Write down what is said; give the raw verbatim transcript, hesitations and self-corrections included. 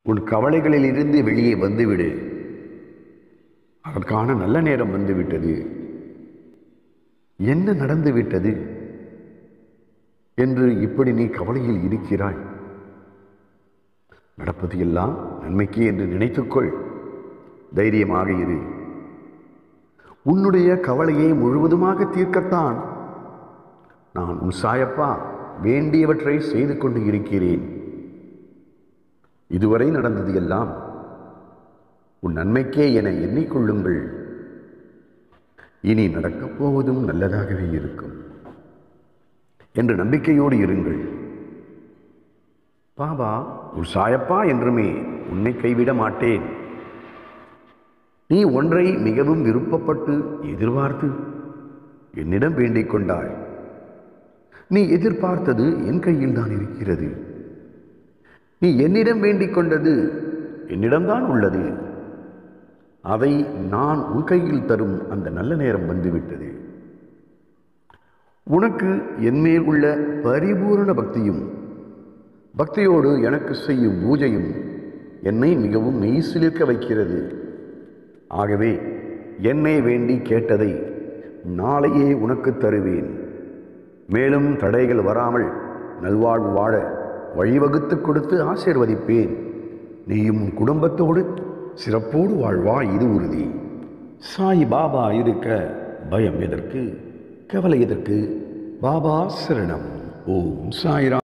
உன் கவலைகளில் இருந்து வெளியே வந்துவிடு. அதற்கான நல்ல நேரம் வந்துவிட்டது. என்ன நடந்து விட்டது என்று இப்படி நீ கவலையில் இருக்கிறாய்? நடப்பது எல்லாம் நன்மைக்கு என்று நினைத்துக்கொள். தைரியமாக இரு. உன்னுடைய கவலையை முழுவதுமாக தீர்க்கத்தான் நான் உன் சாயப்பா வேண்டியவற்றை செய்து கொண்டு இருக்கிறேன். இதுவரை நடந்தது எல்லாம் உன் நன்மைக்கே என எண்ணிக்கொள்ளுங்கள். இனி நடக்கப் போவதும் நல்லதாகவே இருக்கும் என்று நம்பிக்கையோடு இருங்கள். பாபா உன் சாயப்பா என்றுமே உன்னை கைவிட மாட்டேன். நீ ஒன்றை மிகவும் விருப்பப்பட்டு எதிர்பார்த்து என்னிடம் வேண்டிக் கொண்டாய். நீ எதிர்பார்த்தது என் கையில் தான் இருக்கிறது. நீ என்னிடம் வேண்டிக் கொண்டது என்னிடம்தான் உள்ளது. அதை நான் உன் கையில் தரும் அந்த நல்ல நேரம் வந்துவிட்டது. உனக்கு என்மேல் உள்ள பரிபூரண பக்தியும் பக்தியோடு எனக்கு செய்யும் பூஜையும் என்னை மிகவும் மெய்சிலிர்க்க வைக்கிறது. ஆகவே என்னை வேண்டி கேட்டதை நாளையே உனக்கு தருவேன். மேலும் தடைகள் வராமல் நல்வாழ்வு வாழ வழிவகுத்து கொடுத்து ஆசீர்வதிப்பேன். நீயும் உன் குடும்பத்தோடு சிறப்போடு வாழ்வா, இது உறுதி. சாய் பாபா இருக்க பயம் எதற்கு, கவலை எதற்கு? பாபா சரணம். ஓம் சாய்ராம்.